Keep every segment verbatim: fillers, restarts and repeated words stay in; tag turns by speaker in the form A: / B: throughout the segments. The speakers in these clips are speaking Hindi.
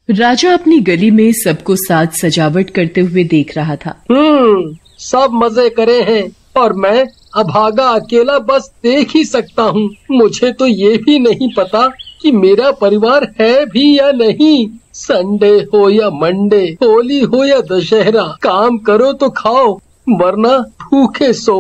A: राजा अपनी गली में सबको साथ सजावट करते हुए देख रहा था।
B: हम्म सब मजे करे हैं और मैं अभागा अकेला बस देख ही सकता हूँ। मुझे तो ये भी नहीं पता कि मेरा परिवार है भी या नहीं। संडे हो या मंडे, होली हो या दशहरा, काम करो तो खाओ वरना भूखे सो।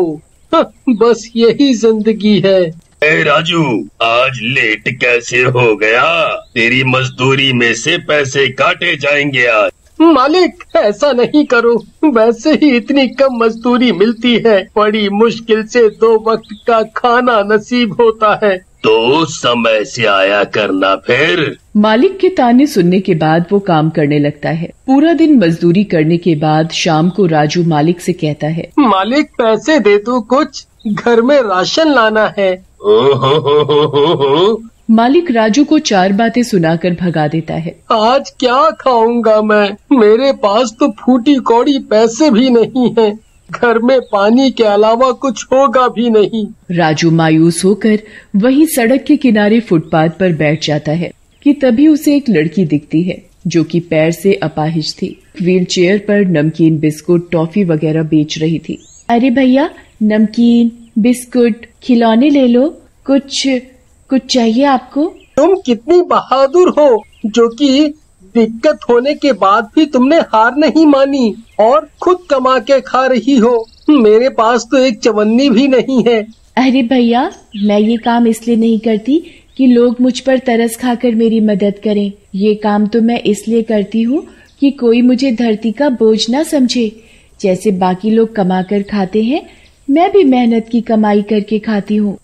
B: बस यही जिंदगी है।
C: ए राजू, आज लेट कैसे हो गया? तेरी मजदूरी में से पैसे काटे जाएंगे आज।
B: मालिक ऐसा नहीं करो, वैसे ही इतनी कम मजदूरी मिलती है, बड़ी मुश्किल से दो वक्त का खाना नसीब होता है।
C: तो समय से आया करना फिर।
A: मालिक के ताने सुनने के बाद वो काम करने लगता है। पूरा दिन मजदूरी करने के बाद शाम को राजू मालिक से कहता है,
B: मालिक पैसे दे दो, कुछ घर में राशन लाना है।
C: ओ हो हो हो हो हो।
A: मालिक राजू को चार बातें सुनाकर भगा देता है।
B: आज क्या खाऊंगा मैं? मेरे पास तो फूटी कौड़ी पैसे भी नहीं है, घर में पानी के अलावा कुछ होगा भी नहीं।
A: राजू मायूस होकर वहीं सड़क के किनारे फुटपाथ पर बैठ जाता है कि तभी उसे एक लड़की दिखती है जो कि पैर से अपाहिज थी। व्हील चेयर पर नमकीन, बिस्कुट, टॉफी वगैरह बेच रही थी। अरे भैया, नमकीन, बिस्कुट, खिलौने ले लो, कुछ कुछ चाहिए आपको?
B: तुम कितनी बहादुर हो जो कि दिक्कत होने के बाद भी तुमने हार नहीं मानी और खुद कमा के खा रही हो। मेरे पास तो एक चवन्नी भी नहीं है।
A: अरे भैया, मैं ये काम इसलिए नहीं करती कि लोग मुझ पर तरस खाकर मेरी मदद करें। ये काम तो मैं इसलिए करती हूँ कि कोई मुझे धरती का बोझ ना समझे। जैसे बाकी लोग कमा कर खाते हैं, मैं भी मेहनत की कमाई करके खाती हूँ।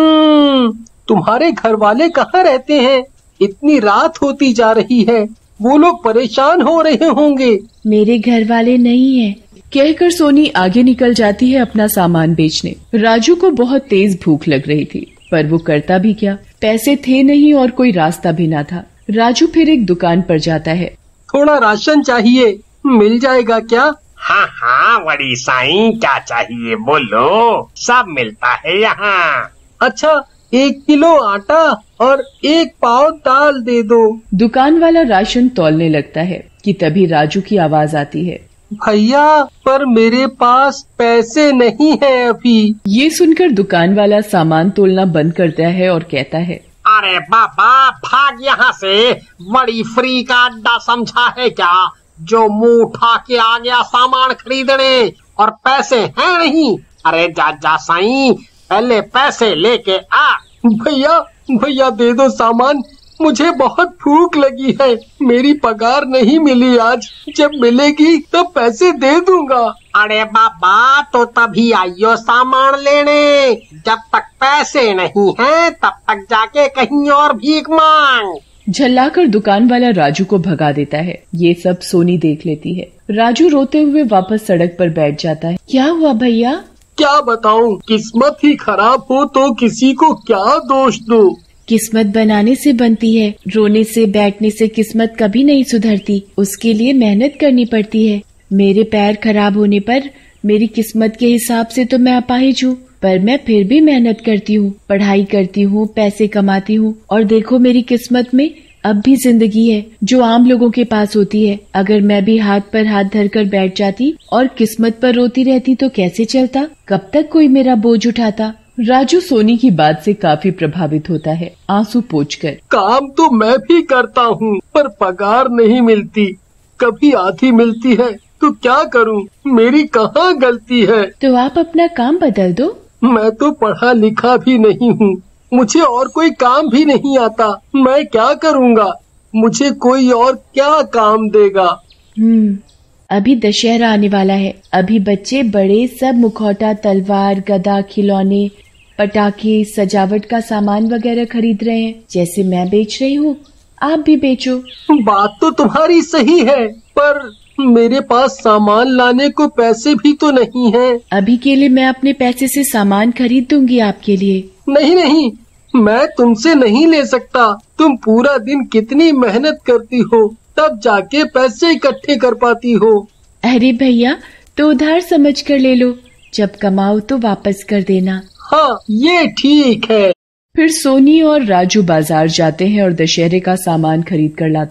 B: हम्म तुम्हारे घर वाले कहाँ रहते हैं? इतनी रात होती जा रही है, वो लोग परेशान हो रहे होंगे।
A: मेरे घर वाले नहीं हैं। कहकर सोनी आगे निकल जाती है अपना सामान बेचने। राजू को बहुत तेज भूख लग रही थी, पर वो करता भी क्या? पैसे थे नहीं और कोई रास्ता भी ना था। राजू फिर एक दुकान पर जाता है।
B: थोड़ा राशन चाहिए, मिल जाएगा क्या?
D: हाँ हाँ बड़ी साईं, क्या चाहिए बोलो, सब मिलता है यहाँ।
B: अच्छा, एक किलो आटा और एक पाव दाल दे दो।
A: दुकान वाला राशन तौलने लगता है कि तभी राजू की आवाज आती है।
B: भैया, पर मेरे पास पैसे नहीं है अभी।
A: ये सुनकर दुकान वाला सामान तोलना बंद करता है और कहता है,
D: अरे बाबा, भाग यहाँ से। बड़ी फ्री का अड्डा समझा है क्या, जो मुंह उठा के आ गया सामान खरीदने और पैसे हैं नहीं? अरे जा जा साईं, पहले पैसे लेके आ।
B: भैया भैया दे दो सामान, मुझे बहुत भूख लगी है। मेरी पगार नहीं मिली आज, जब मिलेगी तो पैसे दे दूंगा।
D: अरे बाबा, तो तभी आइयो सामान लेने। जब तक पैसे नहीं हैं, तब तक जाके कहीं और भीख मांग।
A: झल्लाकर दुकान वाला राजू को भगा देता है। ये सब सोनी देख लेती है। राजू रोते हुए वापस सड़क पर बैठ जाता है। क्या हुआ भैया?
B: क्या बताऊं, किस्मत ही खराब हो तो किसी को क्या दोष दूं?
A: किस्मत बनाने से बनती है, रोने से बैठने से किस्मत कभी नहीं सुधरती। उसके लिए मेहनत करनी पड़ती है। मेरे पैर खराब होने पर मेरी किस्मत के हिसाब से तो मैं अपाहिज हूँ, पर मैं फिर भी मेहनत करती हूँ, पढ़ाई करती हूँ, पैसे कमाती हूँ और देखो मेरी किस्मत में अब भी जिंदगी है जो आम लोगों के पास होती है। अगर मैं भी हाथ पर हाथ धरकर बैठ जाती और किस्मत पर रोती रहती तो कैसे चलता? कब तक कोई मेरा बोझ उठाता? राजू सोनी की बात से काफी प्रभावित होता है, आंसू पोंछकर।
B: काम तो मैं भी करता हूँ, पर पगार नहीं मिलती, कभी आधी मिलती है, तो क्या करूँ? मेरी कहाँ गलती है?
A: तो आप अपना काम बदल दो।
B: मैं तो पढ़ा लिखा भी नहीं हूँ, मुझे और कोई काम भी नहीं आता। मैं क्या करूँगा? मुझे कोई और क्या काम देगा?
A: हम्म अभी दशहरा आने वाला है। अभी बच्चे बड़े सब मुखौटा, तलवार, गदा, खिलौने, पटाखे, सजावट का सामान वगैरह खरीद रहे हैं। जैसे मैं बेच रही हूँ, आप भी बेचो।
B: बात तो तुम्हारी सही है, पर मेरे पास सामान लाने को पैसे भी तो नहीं हैं।
A: अभी के लिए मैं अपने पैसे से सामान खरीद दूंगी आपके लिए।
B: नहीं नहीं, मैं तुमसे नहीं ले सकता। तुम पूरा दिन कितनी मेहनत करती हो, तब जाके पैसे इकट्ठे कर पाती हो।
A: अरे भैया, तो उधार समझ कर ले लो, जब कमाओ तो वापस कर देना।
B: हाँ, ये ठीक है।
A: फिर सोनी और राजू बाजार जाते हैं और दशहरे का सामान खरीद कर लाते हैं।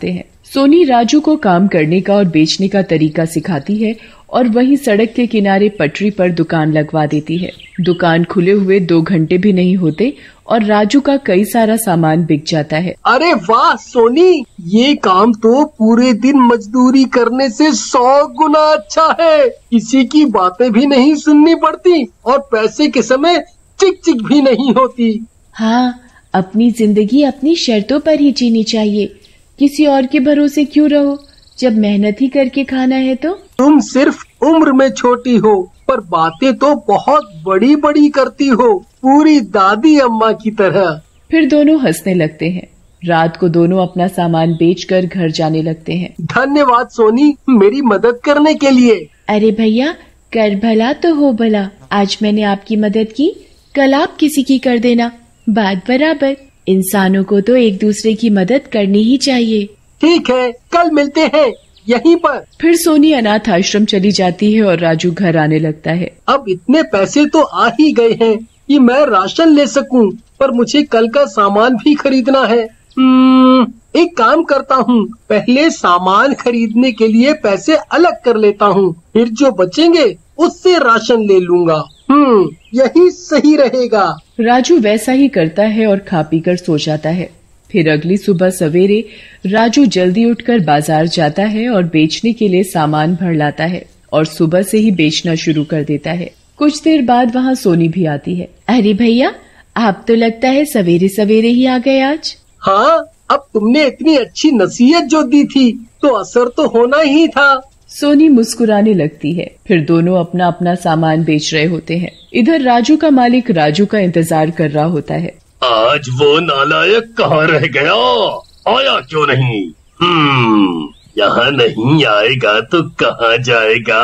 A: सोनी राजू को काम करने का और बेचने का तरीका सिखाती है और वहीं सड़क के किनारे पटरी पर दुकान लगवा देती है। दुकान खुले हुए दो घंटे भी नहीं होते और राजू का कई सारा सामान बिक जाता है।
B: अरे वाह सोनी, ये काम तो पूरे दिन मजदूरी करने से सौ गुना अच्छा है। किसी की बातें भी नहीं सुननी पड़ती और पैसे के समय चिक चिक भी नहीं होती।
A: हाँ, अपनी जिंदगी अपनी शर्तों पर ही जीनी चाहिए। किसी और के भरोसे क्यों रहो जब मेहनत ही करके खाना है तो।
B: तुम सिर्फ उम्र में छोटी हो पर बातें तो बहुत बड़ी बड़ी करती हो, पूरी दादी अम्मा की तरह।
A: फिर दोनों हंसने लगते हैं। रात को दोनों अपना सामान बेचकर घर जाने लगते हैं।
B: धन्यवाद सोनी, मेरी मदद करने के लिए।
A: अरे भैया, कर भला तो हो भला। आज मैंने आपकी मदद की, कल आप किसी की कर देना, बात बराबर। इंसानों को तो एक दूसरे की मदद करनी ही चाहिए।
B: ठीक है, कल मिलते हैं यहीं पर।
A: फिर सोनी अनाथ आश्रम चली जाती है और राजू घर आने लगता है।
B: अब इतने पैसे तो आ ही गए हैं कि मैं राशन ले सकूं, पर मुझे कल का सामान भी खरीदना है। हम्म, एक काम करता हूँ, पहले सामान खरीदने के लिए पैसे अलग कर लेता हूँ, फिर जो बचेंगे उससे राशन ले लूंगा। हम्म, यही सही रहेगा।
A: राजू वैसा ही करता है और खा पी कर सो जाता है। फिर अगली सुबह सवेरे राजू जल्दी उठकर बाजार जाता है और बेचने के लिए सामान भर लाता है और सुबह से ही बेचना शुरू कर देता है। कुछ देर बाद वहाँ सोनी भी आती है। अरे भैया, आप तो लगता है सवेरे सवेरे ही आ गए आज।
B: हाँ, अब तुमने इतनी अच्छी नसीहत जो दी थी तो असर तो होना ही था।
A: सोनी मुस्कुराने लगती है। फिर दोनों अपना अपना सामान बेच रहे होते हैं। इधर राजू का मालिक राजू का इंतजार कर रहा होता है।
C: आज वो नालायक कहाँ रह गया, आया क्यों नहीं? हम्म, यहाँ नहीं आएगा तो कहाँ जाएगा?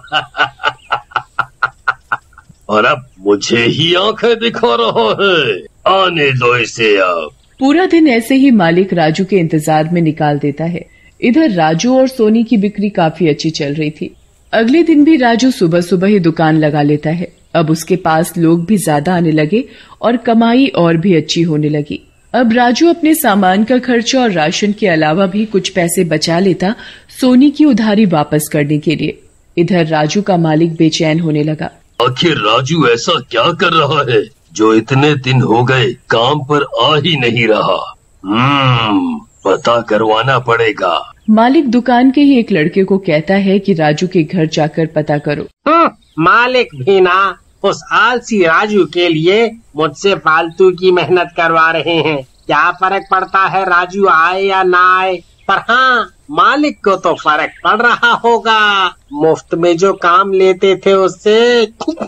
C: और अब मुझे ही आंखें दिखा रहा है, आने दो इसे अब।
A: पूरा दिन ऐसे ही मालिक राजू के इंतजार में निकाल देता है। इधर राजू और सोनी की बिक्री काफी अच्छी चल रही थी। अगले दिन भी राजू सुबह सुबह ही दुकान लगा लेता है। अब उसके पास लोग भी ज्यादा आने लगे और कमाई और भी अच्छी होने लगी। अब राजू अपने सामान का खर्च और राशन के अलावा भी कुछ पैसे बचा लेता सोनी की उधारी वापस करने के लिए। इधर राजू का मालिक बेचैन होने लगा।
C: आखिर राजू ऐसा क्या कर रहा है जो इतने दिन हो गए काम पर आ ही नहीं रहा? हम्म, पता करवाना पड़ेगा।
A: मालिक दुकान के ही एक लड़के को कहता है कि राजू के घर जाकर पता करो।
D: हम्म, मालिक भी ना उस आलसी राजू के लिए मुझसे फालतू की मेहनत करवा रहे हैं। क्या फर्क पड़ता है राजू आए या ना आए, पर हाँ, मालिक को तो फर्क पड़ रहा होगा। मुफ्त में जो काम लेते थे उससे।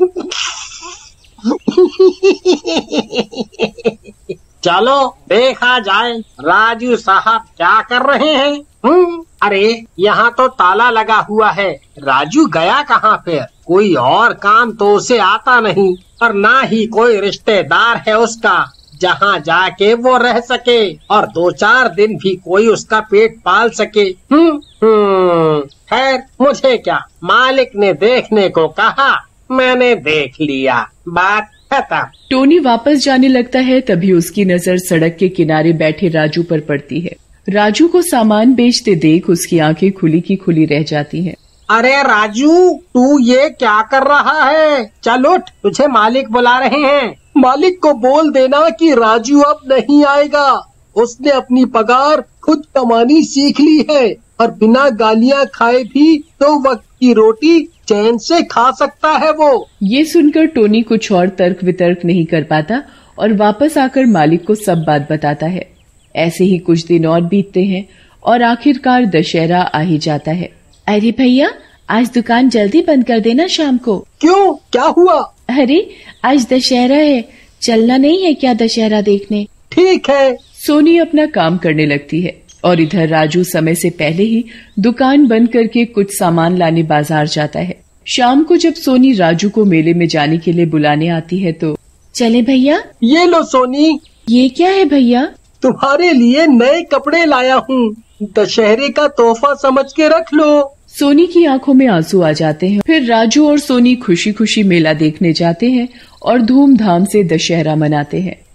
D: चलो देखा जाए राजू साहब क्या कर रहे हैं। हम्म, अरे यहाँ तो ताला लगा हुआ है। राजू गया कहाँ फिर? कोई और काम तो उसे आता नहीं और ना ही कोई रिश्तेदार है उसका जहाँ जाके वो रह सके और दो चार दिन भी कोई उसका पेट पाल सके। हम्म हम्म खैर, मुझे क्या, मालिक ने देखने को कहा, मैंने देख लिया, बात खत्म।
A: टोनी वापस जाने लगता है, तभी उसकी नजर सड़क के किनारे बैठे राजू पर पड़ती है। राजू को सामान बेचते देख उसकी आंखें खुली की खुली रह जाती हैं।
D: अरे राजू, तू ये क्या कर रहा है? चल उठ, तुझे मालिक बुला रहे हैं।
B: मालिक को बोल देना कि राजू अब नहीं आएगा। उसने अपनी पगार खुद कमानी सीख ली है और बिना गालियाँ खाए भी दो वक्त की रोटी चैन से खा सकता है वो।
A: ये सुनकर टोनी कुछ और तर्क वितर्क नहीं कर पाता और वापस आकर मालिक को सब बात बताता है। ऐसे ही कुछ दिन और बीतते हैं और आखिरकार दशहरा आ ही जाता है। अरे भैया, आज दुकान जल्दी बंद कर देना शाम को।
B: क्यों, क्या हुआ?
A: अरे आज दशहरा है, चलना नहीं है क्या दशहरा देखने?
B: ठीक है।
A: सोनी अपना काम करने लगती है और इधर राजू समय से पहले ही दुकान बंद करके कुछ सामान लाने बाजार जाता है। शाम को जब सोनी राजू को मेले में जाने के लिए बुलाने आती है तो, चले भैया।
B: ये लो सोनी।
A: ये क्या है भैया?
B: तुम्हारे लिए नए कपड़े लाया हूँ, दशहरे का तोहफा समझ के रख लो।
A: सोनी की आंखों में आंसू आ जाते हैं। फिर राजू और सोनी खुशी खुशी मेला देखने जाते हैं और धूमधाम से दशहरा मनाते हैं।